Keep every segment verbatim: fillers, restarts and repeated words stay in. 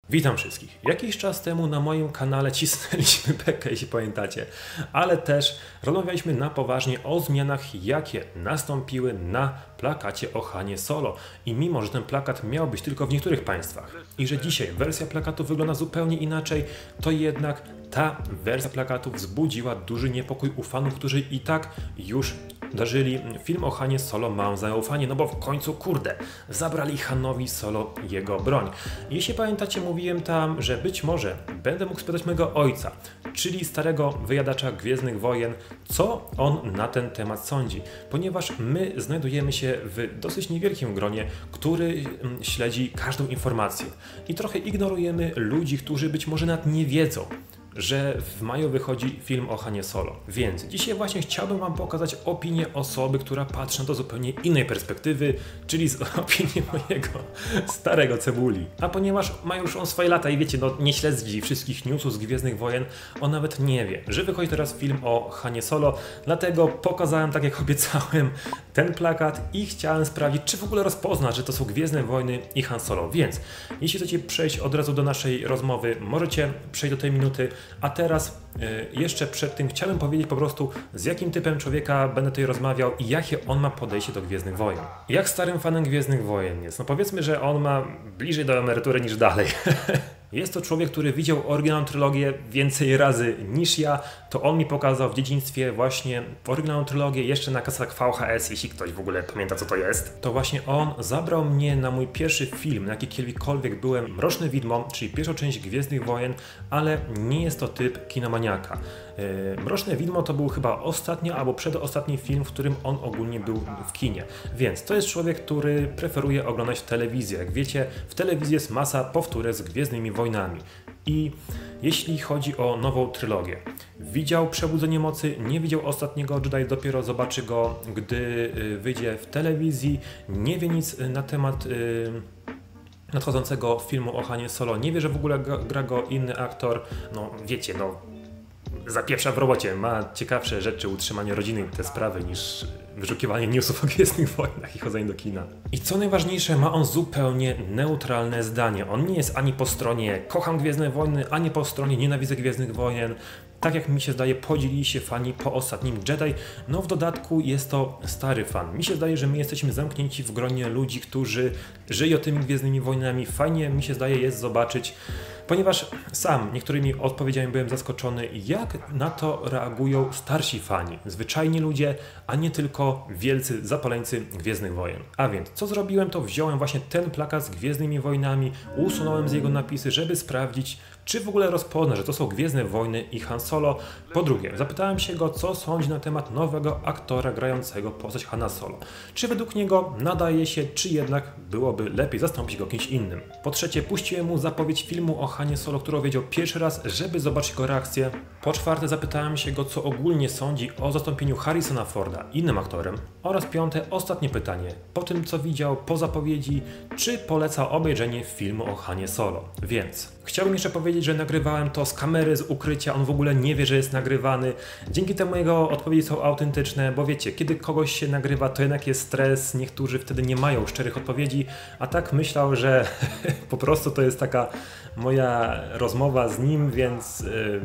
Witam wszystkich. Jakiś czas temu na moim kanale cisnęliśmy bekę, jeśli pamiętacie, ale też rozmawialiśmy na poważnie o zmianach, jakie nastąpiły na plakacie o Hanie Solo. I mimo, że ten plakat miał być tylko w niektórych państwach i że dzisiaj wersja plakatu wygląda zupełnie inaczej, to jednak ta wersja plakatu wzbudziła duży niepokój u fanów, którzy i tak już darzyli film o Hanie Solo małe zaufanie, no bo w końcu, kurde, zabrali Hanowi Solo jego broń. Jeśli pamiętacie, mówiłem tam, że być może będę mógł spytać mojego ojca, czyli starego wyjadacza Gwiezdnych Wojen, co on na ten temat sądzi, ponieważ my znajdujemy się w dosyć niewielkim gronie, który śledzi każdą informację i trochę ignorujemy ludzi, którzy być może nawet nie wiedzą, że w maju wychodzi film o Hanie Solo. Więc dzisiaj właśnie chciałbym wam pokazać opinię osoby, która patrzy na to z zupełnie innej perspektywy, czyli z opinii mojego starego cebuli. A ponieważ ma już on swoje lata i wiecie, no nie śledzi wszystkich newsów z Gwiezdnych Wojen, on nawet nie wie, że wychodzi teraz film o Hanie Solo, dlatego pokazałem, tak jak obiecałem, ten plakat i chciałem sprawdzić, czy w ogóle rozpozna, że to są Gwiezdne Wojny i Han Solo. Więc jeśli chcecie przejść od razu do naszej rozmowy, możecie przejść do tej minuty. A teraz y, jeszcze przed tym chciałbym powiedzieć po prostu, z jakim typem człowieka będę tutaj rozmawiał i jakie on ma podejście do Gwiezdnych Wojen. Jak starym fanem Gwiezdnych Wojen jest? No powiedzmy, że on ma bliżej do emerytury niż dalej. Jest to człowiek, który widział oryginalną trylogię więcej razy niż ja. To on mi pokazał w dzieciństwie właśnie oryginalną trylogię jeszcze na kasetach V H S, jeśli ktoś w ogóle pamięta, co to jest. To właśnie on zabrał mnie na mój pierwszy film, na jaki kiedykolwiek byłem, Mroczne Widmo, czyli pierwszą część Gwiezdnych Wojen, ale nie jest to typ kinomaniaka. Yy, Mroczne Widmo to był chyba ostatni albo przedostatni film, w którym on ogólnie był w kinie. Więc to jest człowiek, który preferuje oglądać telewizję. Jak wiecie, w telewizji jest masa powtórek z Gwiezdnymi Wojnami. I jeśli chodzi o nową trylogię, widział Przebudzenie Mocy, nie widział Ostatniego Jedi, dopiero zobaczy go, gdy wyjdzie w telewizji, nie wie nic na temat yy, nadchodzącego filmu o Hanie Solo, nie wie, że w ogóle gra go inny aktor, no wiecie, no zapieprza w robocie, ma ciekawsze rzeczy, utrzymanie rodziny i te sprawy niż wyszukiwanie newsów o Gwiezdnych Wojnach i chodzenie do kina. I co najważniejsze, ma on zupełnie neutralne zdanie. On nie jest ani po stronie kocham Gwiezdne Wojny, ani po stronie nienawidzę Gwiezdnych Wojen. Tak jak mi się zdaje, podzielili się fani po Ostatnim Jedi. No w dodatku jest to stary fan. Mi się zdaje, że my jesteśmy zamknięci w gronie ludzi, którzy żyją tymi Gwiezdnymi Wojnami. Fajnie mi się zdaje jest zobaczyć, ponieważ sam niektórymi odpowiedziami byłem zaskoczony, jak na to reagują starsi fani, zwyczajni ludzie, a nie tylko wielcy zapaleńcy Gwiezdnych Wojen. A więc, co zrobiłem, to wziąłem właśnie ten plakat z Gwiezdnymi Wojnami, usunąłem z jego napisy, żeby sprawdzić, czy w ogóle rozpozna, że to są Gwiezdne Wojny i Han Solo. Po drugie, zapytałem się go, co sądzi na temat nowego aktora grającego postać Hana Solo. Czy według niego nadaje się, czy jednak byłoby lepiej zastąpić go kimś innym. Po trzecie, puściłem mu zapowiedź filmu o Hanie Solo, którą wiedział pierwszy raz, żeby zobaczyć jego reakcję. Po czwarte, zapytałem się go, co ogólnie sądzi o zastąpieniu Harrisona Forda innym aktorem. Oraz piąte, ostatnie pytanie. Po tym, co widział po zapowiedzi, czy poleca obejrzenie filmu o Hanie Solo. Więc chciałbym jeszcze powiedzieć, że nagrywałem to z kamery, z ukrycia, on w ogóle nie wie, że jest nagrywany. Dzięki temu jego odpowiedzi są autentyczne, bo wiecie, kiedy kogoś się nagrywa, to jednak jest stres, niektórzy wtedy nie mają szczerych odpowiedzi, a tak myślał, że po prostu to jest taka moja rozmowa z nim, więc yy,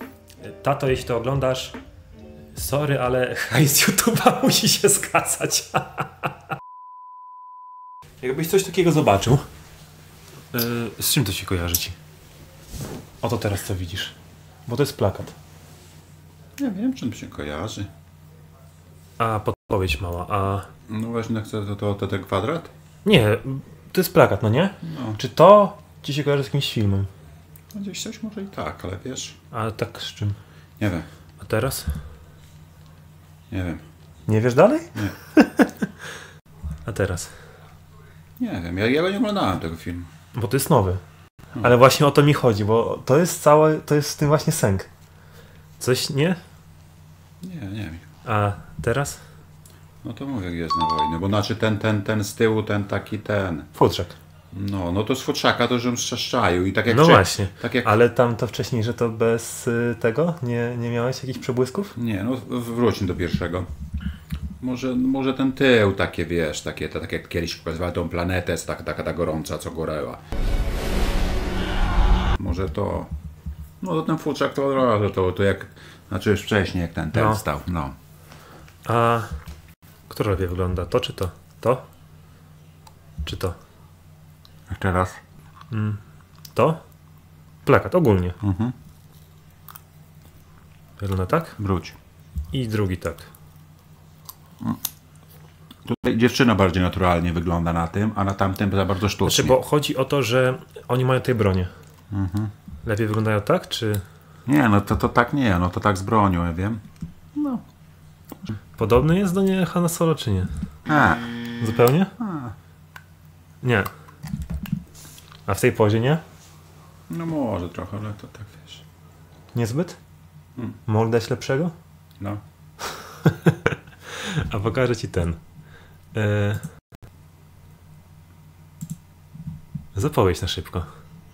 tato, jeśli to oglądasz, sorry, ale hajs z YouTube'a musi się skazać. Jakbyś coś takiego zobaczył, yy, z czym to się kojarzy ci? Oto teraz co widzisz, bo to jest plakat. Ja wiem, czym się kojarzy. A podpowiedź mała, a... No właśnie, chcę to, to, to ten kwadrat? Nie, to jest plakat, no nie? No. Czy to ci się kojarzy z jakimś filmem? No gdzieś coś może i tak, ale wiesz... A tak z czym? Nie wiem. A teraz? Nie wiem. Nie wiesz dalej? Nie. A teraz? Nie wiem, ja, ja nie oglądałem tego filmu. Bo to jest nowy. No. Ale właśnie o to mi chodzi, bo to jest całe, to jest w tym właśnie sęk. Coś nie? Nie, nie wiem. A teraz? No to mówię Gwiezdne Wojny, bo znaczy ten, ten, ten z tyłu, ten taki, ten... Futrzak. No, no to z futrzaka to żebym strzeszczają i tak jak... No czy, właśnie, tak jak... ale tam to wcześniej, że to bez y, tego? Nie, nie miałeś jakichś przebłysków? Nie, no wróćmy do pierwszego. Może, może ten tył takie, wiesz, takie, tak jak kiedyś pokazywała tą planetę, taka, taka ta gorąca, co goręła. może to... No to ten futrzak to od razu, to, to jak... Znaczy już wcześniej, jak ten, ten No. stał, no. A które lepiej wygląda? To czy to? To? Czy to? Jeszcze raz. To? Plakat, ogólnie. Mhm. Wygląda tak? Wróć. I drugi tak. Tutaj dziewczyna bardziej naturalnie wygląda na tym, a na tamtym za bardzo sztucznie. Znaczy, bo chodzi o to, że oni mają tej bronię. Lepiej wyglądają tak, czy Nie, no to, to tak nie, no to tak z bronią, ja wiem. No. podobny jest do niej Hanna Solo, czy nie? A, Zupełnie? a. Nie. A w tej pozie nie? No może trochę, ale to tak wiesz. Niezbyt? Hmm. Mogę dać lepszego? No. A pokażę ci ten. E... Zapowiedź na szybko.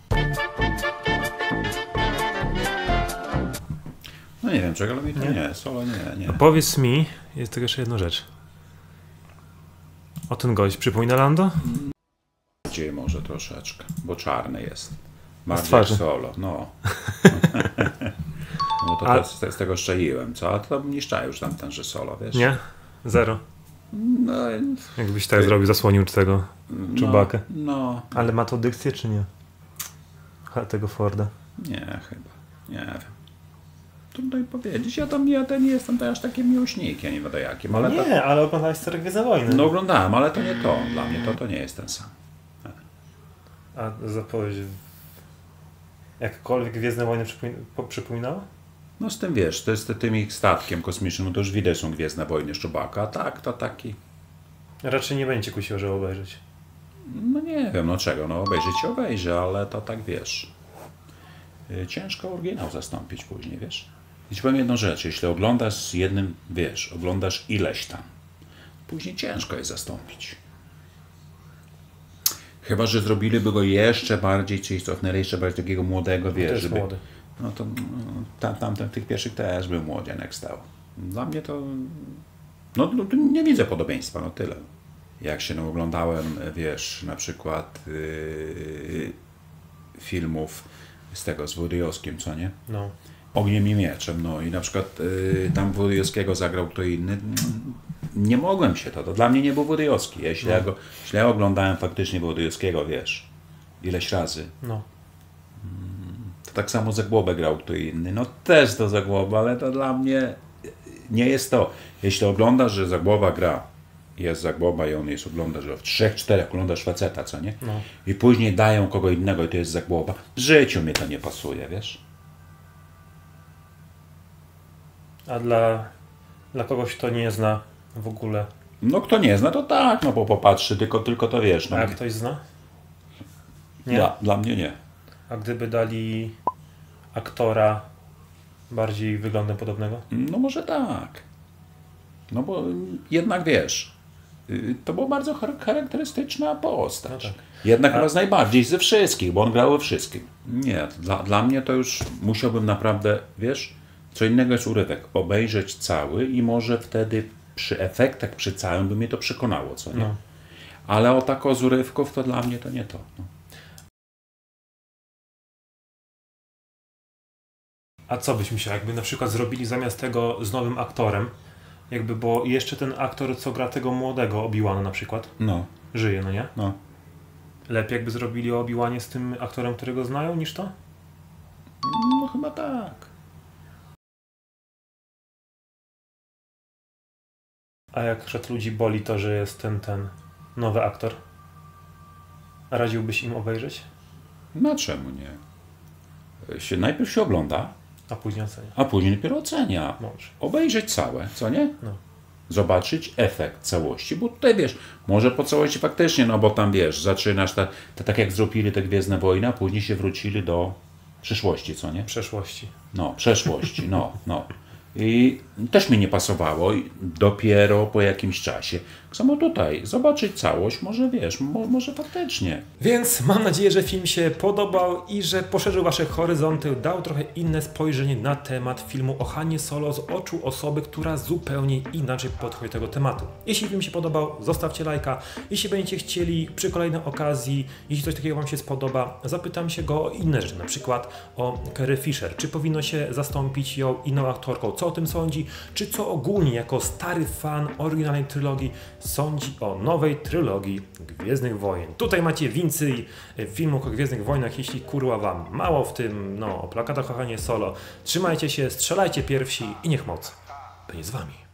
No nie wiem czego, ale mi to nie, nie solo nie, nie. Powiedz mi, jest tylko jeszcze jedna rzecz. O ten gość przypomina Lando? Bardziej może troszeczkę, bo czarny jest. Bardziej twarzy. jak solo, no. No to A- z, z tego szczaiłem, co? A to nie szczaił już tamten, że solo, wiesz? Nie? Zero. No, Jakbyś tak zrobił, zasłonił tego no, Chewbackę. no, Ale ma to dykcję, czy nie? Ha, tego Forda. nie chyba, nie wiem. Trudno mi powiedzieć, ja tam ja ten nie jestem też aż takim miłośnikiem, nie wiadomo jakim, ale to, Nie, ale oglądałeś Stare Gwiezdne Wojny. no oglądałem, ale to nie to, dla mnie to, to nie jest ten sam. A zapowiedź jakkolwiek Gwiezdne Wojny przypomin- po- przypominała? No z tym wiesz, to jest tym ich statkiem kosmicznym, no to już widać są Gwiezdne Wojny Chewbacca, a tak, to taki, Raczej nie będzie kusiło, żeby obejrzeć. no nie wiem, no czego, no obejrzeć się obejrzę, ale to tak wiesz, yy, ciężko oryginał zastąpić później, wiesz. I ci powiem jedną rzecz, jeśli oglądasz z jednym, wiesz, oglądasz ileś tam, później ciężko jest zastąpić. Chyba że zrobiliby go jeszcze bardziej, czyli cofnęli jeszcze bardziej takiego młodego, To wiesz, jest żeby... młody. No to no, tam, tamten w tych pierwszych też był młodzienek stał. Dla mnie to... No, no to nie widzę podobieństwa, no tyle. Jak się no, oglądałem, wiesz, na przykład yy, filmów z tego, z Włodyjowskim, co nie? No. Ogniem i mieczem, no i na przykład yy, tam Włodyjowskiego zagrał kto inny. Nie mogłem się to, to dla mnie nie był Włodyjowski. Jeśli, No. ja go, jeśli ja oglądałem faktycznie Włodyjowskiego, wiesz, ileś razy, No. to tak samo Zagłobę grał kto inny. No też to Zagłoba, ale to dla mnie nie jest to. Jeśli oglądasz, że Zagłoba gra, jest Zagłoba i on jest, ogląda, że w trzech, czterech oglądasz faceta, co nie? No. I później dają kogo innego i to jest Zagłoba. W życiu mi to nie pasuje, wiesz? A dla, dla kogoś, kto nie zna w ogóle, No kto nie zna, to tak, no bo popatrzy, tylko, tylko to wiesz. No, a jak ktoś zna? Nie. Dla, dla mnie nie. A gdyby dali aktora bardziej wyglądem podobnego? No może tak. No bo jednak wiesz, y, to była bardzo char- charakterystyczna postać. No tak. Jednak A- chyba z najbardziej ze wszystkich, bo on grał we wszystkim. Nie, dla, dla mnie to już musiałbym naprawdę, wiesz, co innego jest urywek, obejrzeć cały i może wtedy przy efektach, przy całym by mnie to przekonało, co nie? No. Ale o tako z urywków to dla mnie to nie to. No. A co byś myślał, jakby na przykład zrobili zamiast tego z nowym aktorem, jakby, bo jeszcze ten aktor, co gra tego młodego Obi-Wana na przykład, No, żyje, no nie? no. Lepiej jakby zrobili o Obi-Wanie z tym aktorem, którego znają, niż to? No chyba tak. A jak przed ludzi boli to, że jest ten, ten nowy aktor? A radziłbyś im obejrzeć? No czemu nie? Się, najpierw się ogląda, A później ocenia. a później dopiero ocenia. Może. Obejrzeć całe, co nie? No. Zobaczyć efekt całości, bo tutaj wiesz, może po całości faktycznie, no bo tam wiesz, zaczynasz ta, ta, tak jak zrobili te Gwiezdne Wojny, a później się wrócili do przyszłości, co nie? Przeszłości. No, przeszłości, no, no. I też mi nie pasowało i dopiero po jakimś czasie. Tak samo tutaj, zobaczyć całość, może wiesz, mo, może faktycznie. Więc mam nadzieję, że film się podobał i że poszerzył wasze horyzonty, dał trochę inne spojrzenie na temat filmu o Hanie Solo z oczu osoby, która zupełnie inaczej podchodzi do tego tematu. Jeśli film się podobał, zostawcie lajka. Jeśli będziecie chcieli przy kolejnej okazji, jeśli coś takiego wam się spodoba, zapytam się go o inne rzeczy, na przykład o Carrie Fisher. Czy powinno się zastąpić ją inną aktorką? Co o tym sądzi? Czy co ogólnie jako stary fan oryginalnej trylogii sądzi o nowej trylogii Gwiezdnych Wojen? Tutaj macie więcej filmów o Gwiezdnych Wojnach, jeśli kurwa wam mało w tym, no, o plakatach o Hanie Solo. Trzymajcie się, strzelajcie pierwsi i niech moc będzie z wami.